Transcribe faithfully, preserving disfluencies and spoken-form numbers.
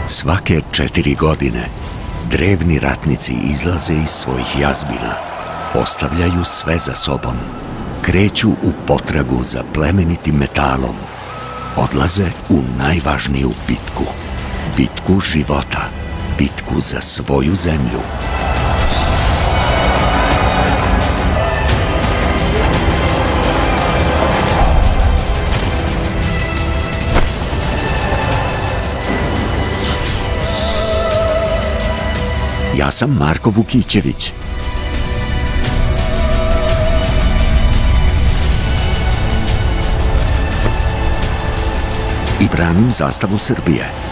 Svake četiri godine drevni ratnici izlaze iz svojih jazbina, ostavljaju sve za sobom, kreću u potragu za plemenitim metalom, odlaze u najvažniju bitku, bitku života, bitku za svoju zemlju. Ja sam Marko Vukićević. I branim zastavu Srbije.